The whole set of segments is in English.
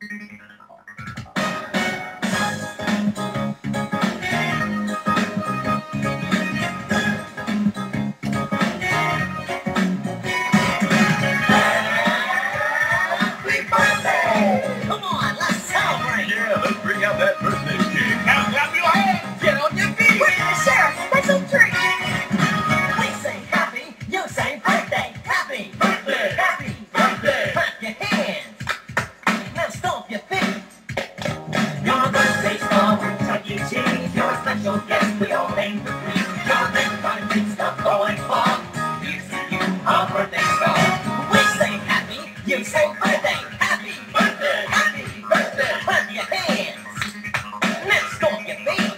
Come on, let's celebrate. Yeah, let's bring out that birthday cake. Now clap your hands. Get on your feet. We're gonna share a special treat. We sing happy, you sing birthday. Happy Birthday. Happy Birthday. Clap your hands. Now stomp your feet. Your birthday star with Chuck E. Cheese. You're a special guest. We all aim to please. Your next time big stuff going far. Here's to you, our birthday star. We sing happy, you sing birthday. Happy Birthday. Happy Birthday. Clap your hands. Now stomp your feet.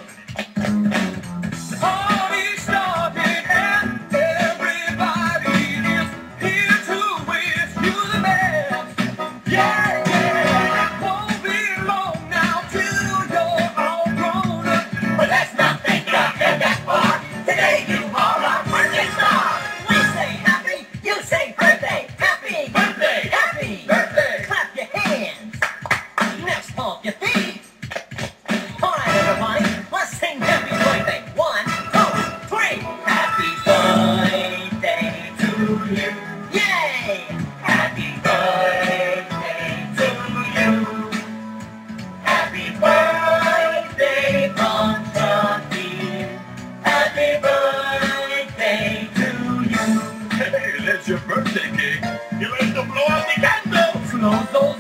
Party started and everybody is here to wish you the best. Yeah, yeah. Won't be long now till you're all grown up. But let's not think ahead that far. Today you are our birthday star. We say happy, you say birthday. Happy Birthday. Happy Birthday. Clap your hands. Next, stomp your feet. All right, everybody, let's sing happy birthday. 1, 2, 3. Happy birthday to you. Yay! Happy birthday to you. Happy birthday from Chucky. Happy birthday to you. Hey, that's your birthday cake. You ready to blow out the candles? Blow those